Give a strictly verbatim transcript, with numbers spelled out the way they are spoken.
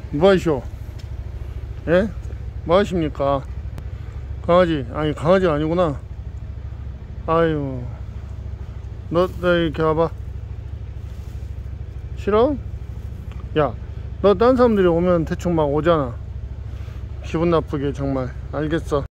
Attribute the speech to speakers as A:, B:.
A: 뭐 하시오? 예? 뭐 하십니까? 강아지, 아니 강아지가 아니구나. 아유, 너, 너 이렇게 와봐. 싫어? 야, 너 딴 사람들이 오면 대충 막 오잖아. 기분 나쁘게 정말. 알겠어.